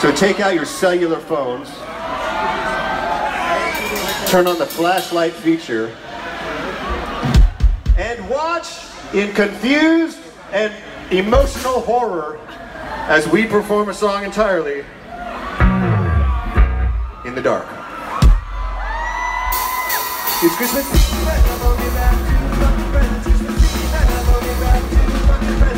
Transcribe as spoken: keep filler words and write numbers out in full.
So take out your cellular phones, turn on the flashlight feature, and watch in confused and emotional horror as we perform a song entirely in the dark. It's Christmas.